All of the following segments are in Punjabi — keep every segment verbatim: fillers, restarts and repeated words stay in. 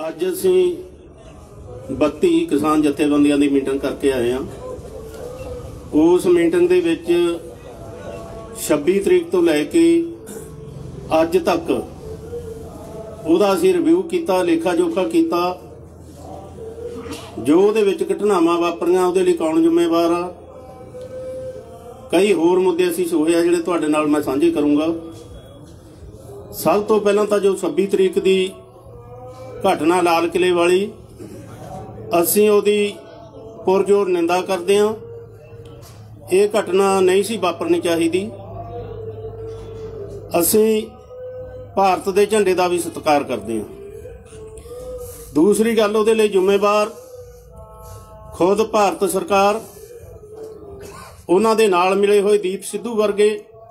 अज असीं बत्ती किसान जथेबंदियां की मीटिंग करके आए हैं। उस मीटिंग दे विच छब्बी तरीक तो लैके अज तक उहदा असीं रिव्यू किया, लेखा जोखा किया। जो उहदे विच घटनावां वापरियां उहदे लई कौन जिम्मेवार आ, कई होर मुद्दे असीं सोहे आ जिहड़े तुहाडे नाल मैं साझे करूँगा। सब तो पहलां तां जो छब्बी तरीक की घटना लाल किले वाली, असीं उहदी पुरजोर निंदा करते हैं। ये घटना नहीं सी वापरनी चाहिए। असीं भारत के झंडे का भी सत्कार करते हैं। दूसरी गल, उहदे लई जिम्मेवार खुद भारत सरकार, उन्हां दे नाल मिले हुए दीप सिद्धू वर्गे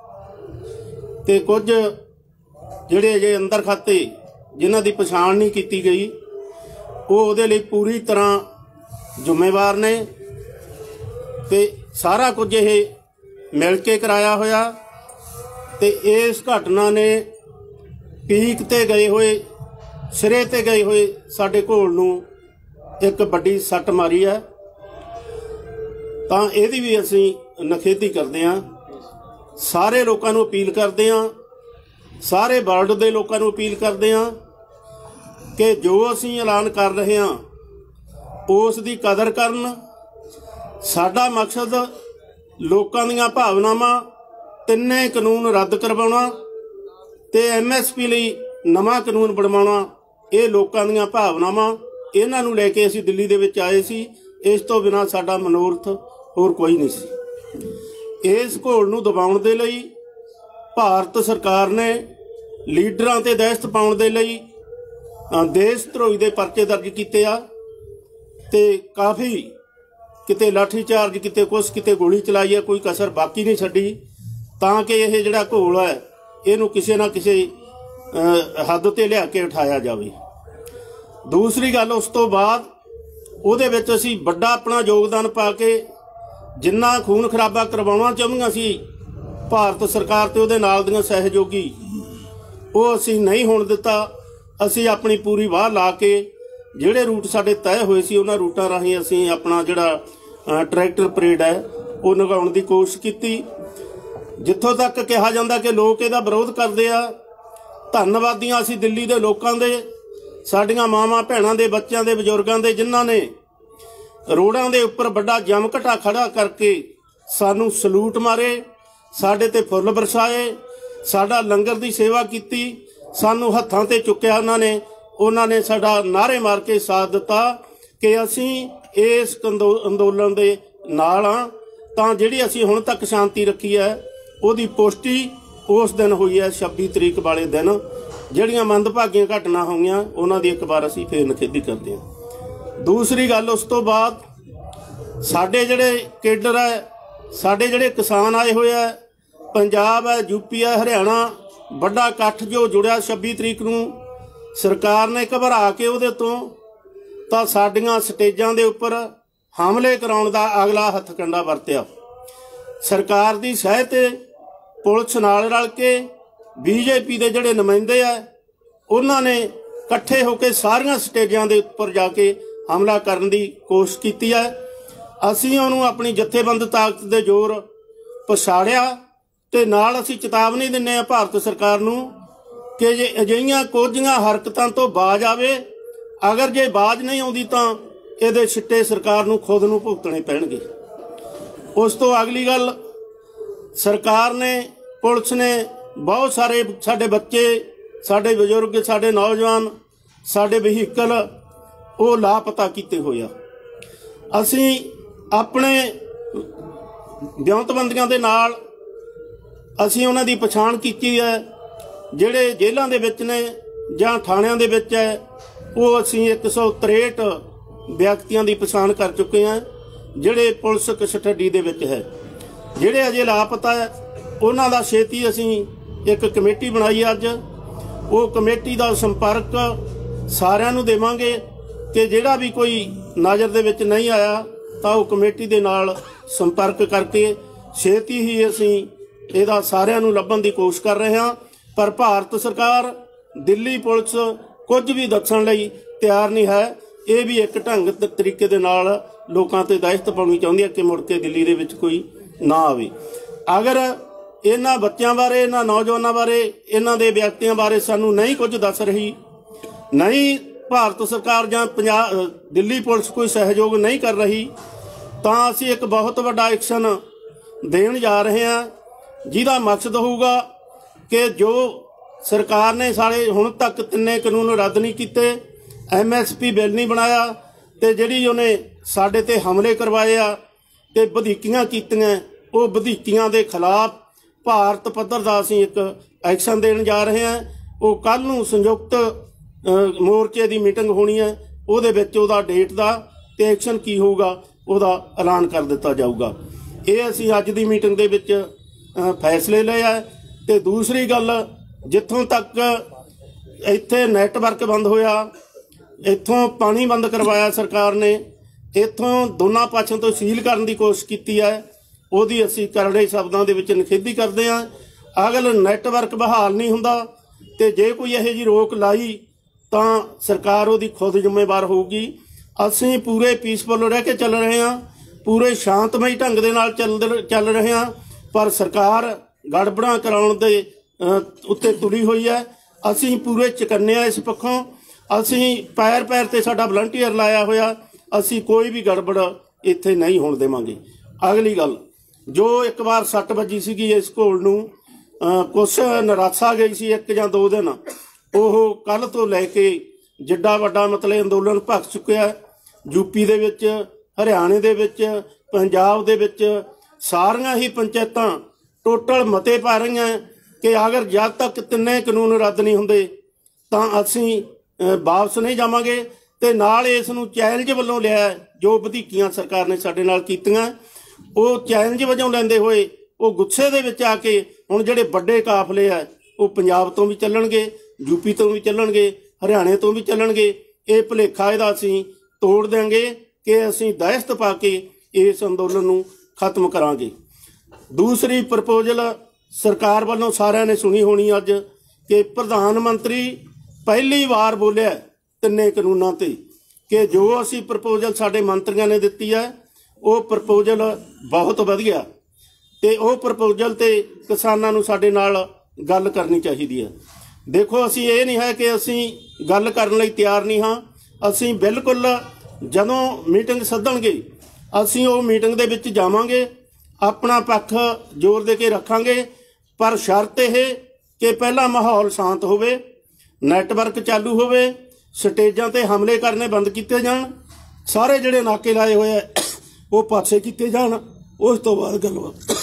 ते कुछ जिहड़े अजे अंदर खाते जिन्हां दी पछाण नहीं की गई, वो उहदे लई पूरी तरह जिम्मेवार ने। ते सारा कुछ ये मिल के कराया होया। ते इस घटना ने पीक ते गए हुए, सिरे ते गए हुए साडे घोल नूं एक बड़ी सट मारी है। तां इहदी भी असीं नखेधी करते हैं। सारे लोगों को अपील करते हैं, सारे वर्ल्ड के लोगों को अपील करते हैं कि जो असीं ऐलान कर रहे हैं उस दी कदर करन। साडा मकसद लोकां दीआं भावनावां, तिन्ने कानून रद्द करवाउणा ते एम एस पी लई नवां कानून बनवाउणा। ये लोकां दीआं भावनावां, इन्हां नूं लैके असीं दिल्ली दे विच आए सी। इस तो बिना साडा मनोरथ होर कोई नहीं सी। इस घोल नूं दबाउण दे लई भारत सरकार ने लीडरां ते दहशत पाउण दे लई देश धरोही दे परचे दर्ज किते आ ते काफ़ी किते लाठी चार्ज किते, कुछ किते गोली चलाई है, कोई कसर बाकी नहीं छड्डी, तां कि यह जिहड़ा घोल है इहनूं किसी ना किसी हद ते लिया के उठाया जावे। दूसरी गल, उस तो बाद उहदे विच असीं वड्डा अपना योगदान पा के जिन्ना खून खराबा करवाउणा चाहुंदियां सी भारत सरकार ते उहदे नाल दीआं सहयोगी, वो असीं नहीं होण दिता। असीं अपनी पूरी वाह ला के जिहड़े रूट साडे तय होए सी उन्हां रूटां राहीं असीं अपना जिहड़ा ट्रैक्टर परेड है वो निभाउण दी कोशिश कीती। जित्थों तक कहा जांदा कि लोग इहदा विरोध करदे आ, धन्नवादी हां असीं दिल्ली दे लोकां दे, साडीआं मावां भैणां दे, बच्चों दे, बजुर्गों दे, जिन्हां ने रोडां दे उपर वड्डा जम घटा खड़ा करके सानूं सलूट मारे, साडे ते फुੱਲ बरसाए, साडा लंगर दी सेवा कीती, सानूं हत्थां ते चुक्या उन्होंने उन्होंने साडा नारे मार के साथ दिता कि असीं इस अंदोलन दे नाल हां। तां जिहड़ी असीं हुण तक शांति रखी है उहदी पुष्टि उस दिन हुई है छब्बी तरीक वाले दिन। जिहड़ियां मंदभागीआं घटना होईआं उन्हां दी एक बार असीं फिर निखेधी करते हैं। दूसरी गल, उस तो बाद साडे जिहड़े केडर है, साडे जिहड़े किसान आए हुए है, पंजाब है, यूपी है, हरियाणा, बड़ा इकट्ठ जो जुड़िया छब्बी तरीक नूं सरकार ने घबरा के उहदे तों तां साडीआं स्टेजां दे उपर हमले कराउण दा अगला हथकंडा वरतिया। सरकार दी सहायता ते पुलिस नाल रल के बीजेपी दे जिहड़े नुमाइंदे आ उन्हां ने इकट्ठे होकर सारियां स्टेजां दे उपर जाके हमला करन दी कोशिश कीती है। असीं उहनूं अपनी जथेबंद ताकत दे जोर पछाड़िया ते नाल असीं चेतावनी दिंदे आ भारत सरकार नूं कि जे अजिहियां कुझियां हरकतां तो बाज आवे, अगर जे बाज नहीं आउंदी तां इहदे छिट्टे सरकार नूं खुद नूं भुगतणे पैणगे। उस तो अगली गल, सरकार ने, पुलिस ने बहुत सारे साडे बच्चे, साडे बजुर्ग, साडे नौजवान, साडे वहीकल वो लापता कीते होए आ। असीं अपने ब्यांतबंदियां दे नाल असीं उन्हां दी पछाण कीती है। जिहड़े जेलां दे विच ने जां थाणिਆਂ दे विच है, वो असीं एक सौ त्रेहठ व्यक्तियों की पछाण कर चुके हैं जिहड़े पुलिस कस्टडी दे विच है। जिहड़े अजे लापता है उन्हां दा छेती असीं एक कमेटी बनाई अज। वो कमेटी का संपर्क सारिआं नूं देवांगे कि जिहड़ा भी कोई नज़र दे विच नहीं आया तां वो कमेटी दे नाल संपर्क करके छेती ही असीं इहदा सारिआं नूं लभण दी कोशिश कर रहे हां। पर भारत सरकार, दिल्ली पुलिस कुछ भी दस्सण लई ਤਿਆਰ ਨਹੀਂ ਹੈ। ਇਹ ਵੀ ਇੱਕ ਢੰਗ ਤ- ਤਰੀਕੇ ਦੇ ਨਾਲ ਲੋਕਾਂ ਤੇ ਦਹਿਸ਼ਤ ਪਾਉਣੀ ਚਾਹੁੰਦੀ ਹੈ ਕਿ ਮੁੜ ਕੇ ਦਿੱਲੀ ਦੇ ਵਿੱਚ ਕੋਈ ਨਾ ਆਵੇ। ਅਗਰ ਇਹਨਾਂ ਬੱਚਿਆਂ ਬਾਰੇ, ਇਹਨਾਂ ਨੌਜਵਾਨਾਂ ਬਾਰੇ, ਇਹਨਾਂ ਦੇ ਵਿਅਕਤੀਆਂ ਬਾਰੇ ਸਾਨੂੰ ਨਹੀਂ ਕੁਝ ਦੱਸ ਰਹੀ, ਨਹੀਂ ਭਾਰਤ ਸਰਕਾਰ ਜਾਂ ਪੰਜਾਬ ਦਿੱਲੀ ਪੁਲਿਸ ਕੋਈ ਸਹਿਯੋਗ ਨਹੀਂ ਕਰ ਰਹੀ, ਤਾਂ ਅਸੀਂ ਇੱਕ ਬਹੁਤ ਵੱਡਾ ਐਕਸ਼ਨ ਦੇਣ ਜਾ ਰਹੇ ਹਾਂ, ਜਿਹਦਾ ਮਕਸਦ ਹੋਊਗਾ ਕਿ ਜੋ ਸਰਕਾਰ ਨੇ ਸਾਰੇ ਹੁਣ ਤੱਕ ਤਿੰਨੇ ਕਾਨੂੰਨ ਰੱਦ ਨਹੀਂ ਕੀਤੇ, ਐਮ ਐਸ ਪੀ ਬਿੱਲ ਨਹੀਂ ਬਣਾਇਆ, ਤੇ ਜਿਹੜੀ ਉਹਨੇ ਸਾਡੇ ਤੇ ਹਮਲੇ ਕਰਵਾਏ ਆ ਤੇ ਵਧੀਕੀਆਂ ਕੀਤੀਆਂ, ਉਹ ਵਧੀਕੀਆਂ ਦੇ ਖਿਲਾਫ ਭਾਰਤ ਪੱਧਰ ਦਾ ਅਸੀਂ ਇੱਕ ਐਕਸ਼ਨ ਦੇਣ ਜਾ ਰਹੇ ਹਾਂ। ਉਹ ਕੱਲ੍ਹ ਨੂੰ ਸੰਯੁਕਤ ਮੋਰਚੇ ਦੀ ਮੀਟਿੰਗ ਹੋਣੀ ਹੈ, ਉਹਦੇ ਵਿੱਚ ਉਹਦਾ ਡੇਟ ਦਾ ਤੇ ਐਕਸ਼ਨ ਕੀ ਹੋਊਗਾ ਉਹਦਾ ਐਲਾਨ ਕਰ ਦਿੱਤਾ ਜਾਊਗਾ। ਇਹ ਅਸੀਂ ਅੱਜ ਦੀ ਮੀਟਿੰਗ ਦੇ ਵਿੱਚ ਫੈਸਲੇ ਲਏ ਆ। ਤੇ ਦੂਸਰੀ ਗੱਲ, ਜਿੱਥੋਂ ਤੱਕ ਇੱਥੇ ਨੈਟਵਰਕ ਬੰਦ ਹੋਇਆ, ਇੱਥੋਂ ਪਾਣੀ ਬੰਦ ਕਰਵਾਇਆ ਸਰਕਾਰ ਨੇ, ਇੱਥੋਂ ਦੋਨਾਂ ਪਾਸਿਓਂ ਤੋਂ ਸੀਲ ਕਰਨ ਦੀ ਕੋਸ਼ਿਸ਼ ਕੀਤੀ ਹੈ, ਉਹਦੀ ਅਸੀਂ ਕਰੜੇ ਸ਼ਬਦਾਂ ਦੇ ਵਿੱਚ ਨਿਖੇਧੀ ਕਰਦੇ ਹਾਂ। ਅਗਰ ਨੈਟਵਰਕ ਬਹਾਲ ਨਹੀਂ ਹੁੰਦਾ ਤੇ ਜੇ ਕੋਈ ਇਹੋ ਜਿਹੀ ਰੋਕ ਲਾਈ ਤਾਂ ਸਰਕਾਰ ਉਹਦੀ ਖੁਦ ਜ਼ਿੰਮੇਵਾਰ ਹੋਊਗੀ। ਅਸੀਂ ਪੂਰੇ ਪੀਸਫੁਲ ਰਹਿ ਕੇ ਚੱਲ ਰਹੇ ਹਾਂ, ਪੂਰੇ ਸ਼ਾਂਤਮਈ ਢੰਗ ਦੇ ਨਾਲ ਚੱਲ ਚੱਲ ਰਹੇ ਹਾਂ, ਪਰ ਸਰਕਾਰ ਗੜਬੜਾਂ ਕਰਾਉਣ ਦੇ ਉੱਤੇ ਤੁਲੀ ਹੋਈ ਹੈ। ਅਸੀਂ ਪੂਰੇ ਚੁਕੰਨੇ ਆ ਇਸ ਪੱਖੋਂ। ਅਸੀਂ ਪੈਰ ਪੈਰ ਤੇ ਸਾਡਾ ਵਲੰਟੀਅਰ ਲਾਇਆ ਹੋਇਆ, ਅਸੀਂ ਕੋਈ ਵੀ ਗੜਬੜ ਇੱਥੇ ਨਹੀਂ ਹੋਣ ਦੇਵਾਂਗੇ। ਅਗਲੀ ਗੱਲ, ਜੋ ਇੱਕ ਵਾਰ ਸੱਟ ਵੱਜੀ ਸੀਗੀ ਇਸ ਘੋਲ ਨੂੰ, ਕੁਛ ਨਿਰਾਸ਼ਾ ਗਈ ਸੀ ਇੱਕ ਜਾਂ ਦੋ ਦਿਨ, ਉਹ ਕੱਲ੍ਹ ਤੋਂ ਲੈ ਕੇ ਜਿੱਡਾ ਵੱਡਾ ਮਤਲਬ ਅੰਦੋਲਨ ਭਖ ਚੁੱਕਿਆ। ਯੂਪੀ ਦੇ ਵਿੱਚ, ਹਰਿਆਣੇ ਦੇ ਵਿੱਚ, ਪੰਜਾਬ ਦੇ ਵਿੱਚ ਸਾਰੀਆਂ ਹੀ ਪੰਚਾਇਤਾਂ ਟੋਟਲ ਮਤੇ ਪਾ ਰਹੀਆਂ ਕਿ ਅਗਰ ਜਦ ਤੱਕ ਤਿੰਨੇ ਕਾਨੂੰਨ ਰੱਦ ਨਹੀਂ ਹੁੰਦੇ ਤਾਂ ਅਸੀਂ ਵਾਪਸ ਨਹੀਂ ਜਾਵਾਂਗੇ। ਤੇ ਨਾਲ ਇਸ ਨੂੰ ਚੈਲੰਜ ਵੱਲੋਂ ਲਿਆ, ਜੋ ਵਧੀਕੀਆਂ ਸਰਕਾਰ ਨੇ ਸਾਡੇ ਨਾਲ ਕੀਤੀਆਂ, ਉਹ ਚੈਲੰਜ ਵਜੋਂ ਲੈਂਦੇ ਹੋਏ ਉਹ ਗੁੱਸੇ ਦੇ ਵਿੱਚ ਆ ਕੇ ਹੁਣ ਜਿਹੜੇ ਵੱਡੇ ਕਾਫਲੇ ਆ ਉਹ ਪੰਜਾਬ ਤੋਂ ਵੀ ਚੱਲਣਗੇ, ਯੂਪੀ ਤੋਂ ਵੀ ਚੱਲਣਗੇ, ਹਰਿਆਣੇ ਤੋਂ ਵੀ ਚੱਲਣਗੇ। ਇਹ ਭੁਲੇਖਾ ਇਹਦਾ ਅਸੀਂ ਤੋੜ ਦਿਆਂਗੇ ਕਿ ਅਸੀਂ ਦਹਿਸ਼ਤ ਪਾ ਕੇ ਇਸ ਅੰਦੋਲਨ ਨੂੰ ਖਤਮ ਕਰਾਂਗੇ। ਦੂਸਰੀ ਪ੍ਰਪੋਜ਼ਲ ਸਰਕਾਰ ਵੱਲੋਂ ਸਾਰਿਆਂ ਨੇ ਸੁਣੀ ਹੋਣੀ ਅੱਜ, ਕਿ ਪ੍ਰਧਾਨ ਮੰਤਰੀ ਪਹਿਲੀ ਵਾਰ ਬੋਲਿਆ ਤਿੰਨੇ ਕਾਨੂੰਨਾਂ ਤੇ ਕਿ ਜੋ ਅਸੀਂ ਪ੍ਰਪੋਜ਼ਲ ਸਾਡੇ ਮੰਤਰੀਆਂ ਨੇ ਦਿੱਤੀ ਹੈ ਉਹ ਪ੍ਰਪੋਜ਼ਲ ਬਹੁਤ ਵਧੀਆ, ਤੇ ਉਹ ਪ੍ਰਪੋਜ਼ਲ ਤੇ ਕਿਸਾਨਾਂ ਨੂੰ ਸਾਡੇ ਨਾਲ ਗੱਲ ਕਰਨੀ ਚਾਹੀਦੀ ਹੈ। ਦੇਖੋ, ਅਸੀਂ ਇਹ ਨਹੀਂ ਹੈ ਕਿ ਅਸੀਂ ਗੱਲ ਕਰਨ ਲਈ ਤਿਆਰ ਨਹੀਂ ਹਾਂ। ਅਸੀਂ ਬਿਲਕੁਲ ਜਦੋਂ ਮੀਟਿੰਗ ਸੱਦਣਗੇ ਅਸੀਂ ਉਹ ਮੀਟਿੰਗ ਦੇ ਵਿੱਚ ਜਾਵਾਂਗੇ, ਆਪਣਾ ਪੱਖ ਜ਼ੋਰ ਦੇ ਕੇ ਰੱਖਾਂਗੇ, ਪਰ ਸ਼ਰਤ ਇਹ ਕਿ ਪਹਿਲਾਂ ਮਾਹੌਲ ਸ਼ਾਂਤ ਹੋਵੇ, ਨੈਟਵਰਕ ਚਾਲੂ ਹੋਵੇ, ਸਟੇਜਾਂ ਤੇ ਹਮਲੇ ਕਰਨੇ ਬੰਦ ਕੀਤੇ ਜਾਣ, ਸਾਰੇ ਜਿਹੜੇ ਨਾਕੇ ਲਾਏ ਹੋਏ ਆ ਉਹ ਪਾਸੇ ਕੀਤੇ ਜਾਣ, ਉਸ ਤੋਂ ਬਾਅਦ ਗੱਲਬਾਤ।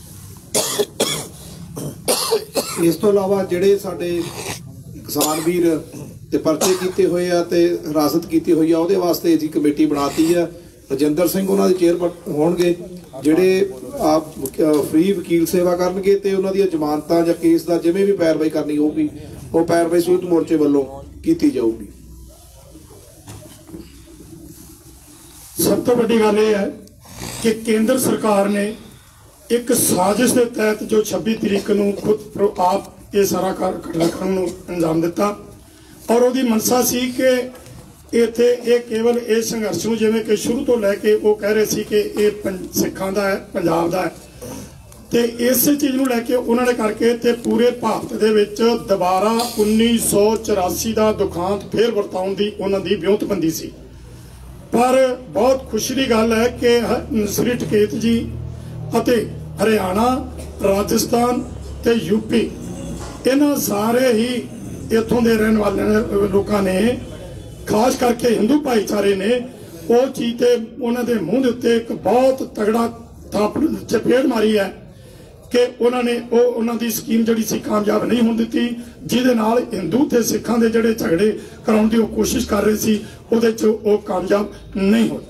ਇਸ ਤੋਂ ਇਲਾਵਾ ਜਿਹੜੇ ਸਾਡੇ ਕਿਸਾਨ ਵੀਰ ਤੇ ਪਰਚੇ ਕੀਤੇ ਹੋਏ ਆ ਤੇ ਹਿਰਾਸਤ ਕੀਤੀ ਹੋਈ ਆ, ਉਹਦੇ ਵਾਸਤੇ ਅਸੀਂ ਕਮੇਟੀ ਬਣਾਤੀ ਆ। ਰਜਿੰਦਰ ਸਿੰਘ ਉਹਨਾਂ ਦੇ ਚੇਅਰ ਹੋਣਗੇ, ਜਿਹੜੇ ਆਪ ਫ੍ਰੀ ਵਕੀਲ ਸੇਵਾ ਕਰਨਗੇ ਤੇ ਉਹਨਾਂ ਦੀਆਂ ਜ਼ਮਾਨਤਾਂ ਜਾਂ ਕੇਸ ਦਾ ਜਿਵੇਂ ਵੀ ਪੈਰਵਾਈ ਕਰਨੀ ਹੋਊਗੀ ਉਹ ਪੈਰਵਾਈ ਸੰਯੁਕਤ ਮੋਰਚੇ ਵੱਲੋਂ ਕੀਤੀ ਜਾਊਗੀ। ਸਭ ਤੋਂ ਵੱਡੀ ਗੱਲ ਇਹ ਹੈ ਕਿ ਕੇਂਦਰ ਸਰਕਾਰ ਨੇ ਇੱਕ ਸਾਜ਼ਿਸ਼ ਦੇ ਤਹਿਤ ਜੋ ਛੱਬੀ ਤਰੀਕ ਨੂੰ ਖੁਦ ਆਪ ਇਹ ਸਾਰਾ ਘਟਨਾਕ੍ਰਮ ਨੂੰ ਅੰਜਾਮ ਦਿੱਤਾ, ਔਰ ਉਹਦੀ ਮਨਸਾ ਸੀ ਕਿ ਇੱਥੇ ਇਹ ਕੇਵਲ ਇਹ ਸੰਘਰਸ਼ ਨੂੰ, ਜਿਵੇਂ ਕਿ ਸ਼ੁਰੂ ਤੋਂ ਲੈ ਕੇ ਉਹ ਕਹਿ ਰਹੇ ਸੀ ਕਿ ਇਹ ਸਿੱਖਾਂ ਦਾ ਹੈ, ਪੰਜਾਬ ਦਾ ਹੈ, ਤੇ ਇਸੇ ਚੀਜ਼ ਨੂੰ ਲੈ ਕੇ ਉਹਨਾਂ ਨੇ ਕਰਕੇ ਤੇ ਪੂਰੇ ਭਾਰਤ ਦੇ ਵਿੱਚ ਦੁਬਾਰਾ ਉੱਨੀ ਸੌ ਚੁਰਾਸੀ ਦਾ ਦੁਖਾਂਤ ਫੇਰ ਵਰਤਾਉਣ ਦੀ ਉਹਨਾਂ ਦੀ ਵਿਉਂਤਬੰਦੀ ਸੀ। ਪਰ ਬਹੁਤ ਖੁਸ਼ੀ ਦੀ ਗੱਲ ਹੈ ਕਿ ਸ੍ਰੀ ਟਕੇਤ ਜੀ ਅਤੇ ਹਰਿਆਣਾ, ਰਾਜਸਥਾਨ ਤੇ ਯੂਪੀ, ਇਹਨਾਂ ਸਾਰੇ ਹੀ ਇੱਥੋਂ ਦੇ ਰਹਿਣ ਵਾਲੇ ਲੋਕਾਂ ਨੇ, ਖਾਸ ਕਰਕੇ ਹਿੰਦੂ ਭਾਈਚਾਰੇ ਨੇ, ਉਹ ਚੀਜ਼ ਤੇ ਉਹਨਾਂ ਦੇ ਮੂੰਹ ਦੇ ਉੱਤੇ ਇੱਕ ਬਹੁਤ ਤਗੜਾ ਥਾਪ ਚਪੇੜ ਮਾਰੀ ਹੈ ਕਿ ਉਹਨਾਂ ਨੇ ਉਹ ਉਹਨਾਂ ਦੀ ਸਕੀਮ ਜਿਹੜੀ ਸੀ ਕਾਮਯਾਬ ਨਹੀਂ ਹੋਣ ਦਿੱਤੀ, ਜਿਹਦੇ ਨਾਲ ਹਿੰਦੂ ਤੇ ਸਿੱਖਾਂ ਦੇ ਜਿਹੜੇ ਝਗੜੇ ਕਰਾਉਣ ਦੀ ਉਹ ਕੋਸ਼ਿਸ਼ ਕਰ ਰਹੇ ਸੀ, ਉਹਦੇ 'ਚ ਉਹ ਕਾਮਯਾਬ ਨਹੀਂ ਹੋਏ।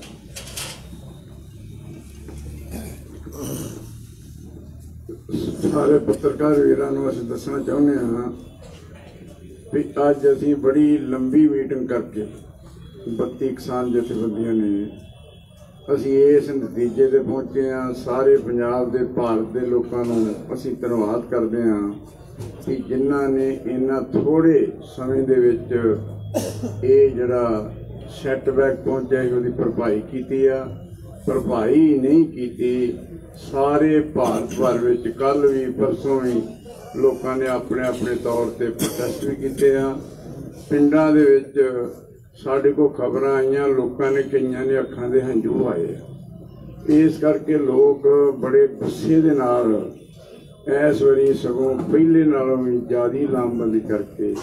ਸਾਰੇ ਪੱਤਰਕਾਰ ਵੀਰਾਂ ਨੂੰ ਅਸੀਂ ਦੱਸਣਾ ਚਾਹੁੰਦੇ ਹਾਂ ਵੀ ਅੱਜ ਅਸੀਂ ਬੜੀ ਲੰਬੀ ਮੀਟਿੰਗ ਕਰਕੇ ਬੱਤੀ ਕਿਸਾਨ ਜਥੇਬੰਦੀਆਂ ਨੇ ਅਸੀਂ ਇਸ ਨਤੀਜੇ ਤੇ ਪਹੁੰਚੇ ਹਾਂ। ਸਾਰੇ ਪੰਜਾਬ ਦੇ, ਭਾਰਤ ਦੇ ਲੋਕਾਂ ਨੂੰ ਅਸੀਂ ਧੰਨਵਾਦ ਕਰਦੇ ਹਾਂ ਕਿ ਜਿਨ੍ਹਾਂ ਨੇ ਇਹਨਾਂ ਥੋੜੇ ਸਮੇਂ ਦੇ ਵਿੱਚ ਇਹ ਜਿਹੜਾ ਸੈਟਬੈਕ ਪਹੁੰਚਿਆ ਉਹਦੀ ਭਰਪਾਈ ਕੀਤੀ ਆ। ਭਰਪਾਈ ਨਹੀਂ ਕੀਤੀ, ਸਾਰੇ ਭਾਰਤ ਭਰ ਵਿੱਚ ਕੱਲ ਵੀ ਪਰਸੋਂ ਵੀ ਲੋਕਾਂ ਨੇ ਆਪਣੇ ਆਪਣੇ ਤੌਰ ਤੇ ਪ੍ਰੋਟੈਸਟ ਵੀ ਕੀਤੇ ਆ। ਪਿੰਡਾਂ ਦੇ ਵਿੱਚ ਸਾਡੇ ਕੋਲ ਖਬਰਾਂ ਆਈਆਂ, ਲੋਕਾਂ ਨੇ ਕਈਆਂ ਨੇ ਅੱਖਾਂ ਦੇ ਹੰਝੂ ਆਏ ਆ। ਇਸ ਕਰਕੇ ਲੋਕ ਬੜੇ ਗੁੱਸੇ ਦੇ ਨਾਲ ਇਸ ਵਾਰੀ ਸਗੋਂ ਪਹਿਲੇ ਨਾਲੋਂ ਵੀ ਜ਼ਿਆਦਾ ਲਾਮਬੰਦੀ ਕਰਕੇ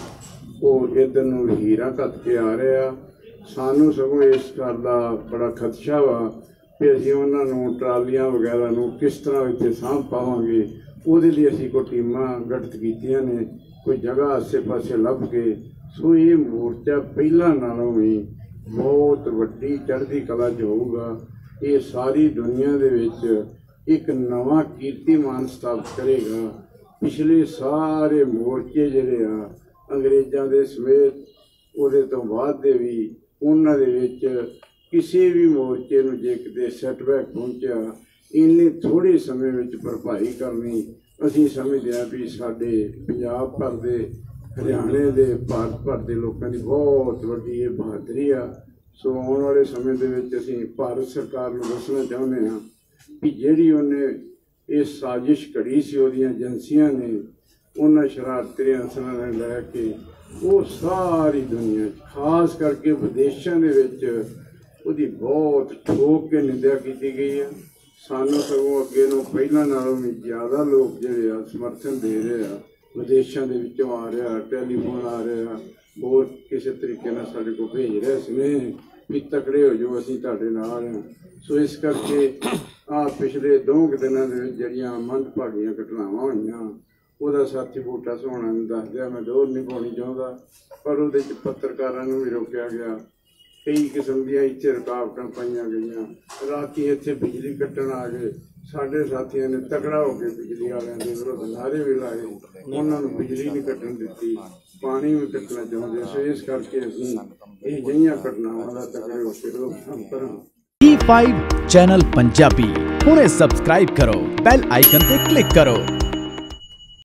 ਉਹ ਇੱਧਰ ਨੂੰ ਹੀਰਾਂ ਘੱਟ ਕੇ ਆ ਰਹੇ ਆ। ਸਾਨੂੰ ਸਗੋਂ ਇਸ ਗੱਲ ਦਾ ਬੜਾ ਖਦਸ਼ਾ ਵਾ ਕਿ ਅਸੀਂ ਉਹਨਾਂ ਨੂੰ ਟਰਾਲੀਆਂ ਵਗੈਰਾ ਨੂੰ ਕਿਸ ਤਰ੍ਹਾਂ ਇੱਥੇ ਸਾਂਭ ਪਾਵਾਂਗੇ। ਉਹਦੇ ਲਈ ਅਸੀਂ ਕੋਈ ਟੀਮਾਂ ਗਠਿਤ ਕੀਤੀਆਂ ਨੇ, ਕੋਈ ਜਗ੍ਹਾ ਆਸੇ ਪਾਸੇ ਲੱਭ ਕੇ। ਸੋ ਇਹ ਮੋਰਚਾ ਪਹਿਲਾਂ ਨਾਲੋਂ ਵੀ ਬਹੁਤ ਵੱਡੀ ਚੜ੍ਹਦੀ ਕਲਾ 'ਚ ਹੋਊਗਾ। ਇਹ ਸਾਰੀ ਦੁਨੀਆ ਦੇ ਵਿੱਚ ਇੱਕ ਨਵਾਂ ਕੀਰਤੀਮਾਨ ਸਥਾਪਿਤ ਕਰੇਗਾ। ਪਿਛਲੇ ਸਾਰੇ ਮੋਰਚੇ ਜਿਹੜੇ ਆ ਅੰਗਰੇਜ਼ਾਂ ਦੇ ਸਮੇਤ ਉਹਦੇ ਤੋਂ ਬਾਅਦ ਦੇ ਵੀ, ਉਹਨਾਂ ਦੇ ਵਿੱਚ ਕਿਸੇ ਵੀ ਮੋਰਚੇ ਨੂੰ ਜੇ ਕਿਤੇ ਸੈਟਬੈਕ ਪਹੁੰਚਿਆ, ਇੰਨੇ ਥੋੜ੍ਹੇ ਸਮੇਂ ਵਿੱਚ ਭਰਪਾਈ ਕਰਨੀ ਅਸੀਂ ਸਮਝਦੇ ਹਾਂ ਵੀ ਸਾਡੇ ਪੰਜਾਬ ਭਰ ਦੇ, ਹਰਿਆਣੇ ਦੇ, ਭਾਰਤ ਭਰ ਦੇ ਲੋਕਾਂ ਦੀ ਬਹੁਤ ਵੱਡੀ ਇਹ ਬਹਾਦਰੀ ਆ। ਸੋ ਆਉਣ ਵਾਲੇ ਸਮੇਂ ਦੇ ਵਿੱਚ ਅਸੀਂ ਭਾਰਤ ਸਰਕਾਰ ਨੂੰ ਦੱਸਣਾ ਚਾਹੁੰਦੇ ਹਾਂ ਕਿ ਜਿਹੜੀ ਉਹਨੇ ਇਹ ਸਾਜ਼ਿਸ਼ ਘੜੀ ਸੀ, ਉਹਦੀਆਂ ਏਜੰਸੀਆਂ ਨੇ, ਉਹਨਾਂ ਸ਼ਰਾਰਤੀ ਅਨਸਰਾਂ ਨੇ ਲੈ ਕੇ ਉਹ ਸਾਰੀ ਦੁਨੀਆ 'ਚ ਖਾਸ ਕਰਕੇ ਵਿਦੇਸ਼ਾਂ ਦੇ ਵਿੱਚ ਉਹਦੀ ਬਹੁਤ ਠੋਕ ਕੇ ਨਿੰਦਿਆ ਕੀਤੀ ਗਈ ਆ। ਸਾਨੂੰ ਸਗੋਂ ਅੱਗੇ ਨੂੰ ਪਹਿਲਾਂ ਨਾਲੋਂ ਵੀ ਜ਼ਿਆਦਾ ਲੋਕ ਜਿਹੜੇ ਆ ਸਮਰਥਨ ਦੇ ਰਹੇ ਆ, ਵਿਦੇਸ਼ਾਂ ਦੇ ਵਿੱਚੋਂ ਆ ਰਿਹਾ, ਟੈਲੀਫੋਨ ਆ ਰਿਹਾ, ਹੋਰ ਕਿਸੇ ਤਰੀਕੇ ਨਾਲ ਸਾਡੇ ਕੋਲ ਭੇਜ ਰਹੇ ਸੁਨੇਹੇ ਵੀ ਤਕੜੇ ਹੋ ਜਾਓ, ਅਸੀਂ ਤੁਹਾਡੇ ਨਾਲ ਹਾਂ। ਸੋ ਇਸ ਕਰਕੇ ਆਹ ਪਿਛਲੇ ਦੋ ਕੁ ਦਿਨਾਂ ਦੇ ਵਿੱਚ ਜਿਹੜੀਆਂ ਮੰਦਭਾਗੀਆਂ ਘਟਨਾਵਾਂ ਹੋਈਆਂ, ਉਹਦਾ ਸਾਥੀ ਬੂਟਾ ਸੋਹਣਾ ਨੂੰ ਦੱਸ ਦਿਆ। ਮੈਂ ਦੋਰ ਨਹੀਂ ਪਾਉਣੀ ਚਾਹੁੰਦਾ, ਪਰ ਉਹਦੇ 'ਚ ਪੱਤਰਕਾਰਾਂ ਨੂੰ ਵੀ ਰੋਕਿਆ ਗਿਆ, ਕਈ ਕਿਸਮ ਦੀਆਂ ਇੱਥੇ ਰੁਕਾਵਟਾਂ ਪਾਈਆਂ ਗਈਆਂ। ਰਾਤੀ ਇੱਥੇ ਬਿਜਲੀ ਕੱਟਣ ਆ ਗਏ, ਸਾਡੇ ਸਾਥੀਆਂ ਨੇ ਤਕੜਾ ਹੋ ਕੇ ਬਿਜਲੀ ਵਾਲਿਆਂ ਦੇ ਵਿਰੁੱਧ ਨਾਅਰੇ ਵੀ ਲਾਏ, ਉਹਨਾਂ ਨੂੰ ਬਿਜਲੀ ਨਹੀਂ ਕੱਟਣ ਦਿੱਤੀ, ਪਾਣੀ ਵੀ ਕੱਟਣਾ ਚਾਹੁੰਦੇ। ਸੋ ਇਸ ਕਰਕੇ ਅਸੀਂ ਇਹ ਜਿਹੀਆਂ ਘਟਨਾਵਾਂ ਦਾ ਤਕੜੇ ਹੋ ਕੇ ਰੋਕਥਾਮ ਕਰਾਂਗੇ। ਟੀ ਫਾਈਵ ਚੈਨਲ ਪੰਜਾਬੀ ਹੁਣੇ ਸਬਸਕ੍ਰਾਈਬ ਕਰੋ, ਬੈਲ ਆਈਕਨ ਤੇ ਕਲਿੱਕ ਕਰੋ।